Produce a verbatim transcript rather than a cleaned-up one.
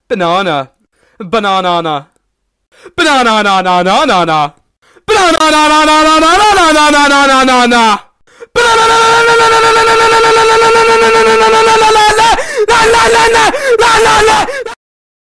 Banana. Banana. Banana na na na na na. Banana na na na na na na na na na na na. Banana na na na na na na na na na na na na na.